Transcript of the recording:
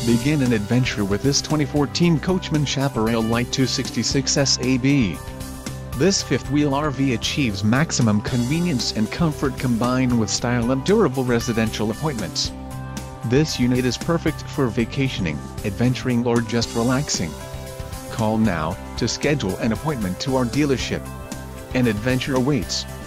Begin an adventure with this 2014 Coachmen Chaparral Lite 266SAB. This fifth-wheel RV achieves maximum convenience and comfort combined with style and durable residential appointments. This unit is perfect for vacationing, adventuring or just relaxing. Call now to schedule an appointment to our dealership. An adventure awaits.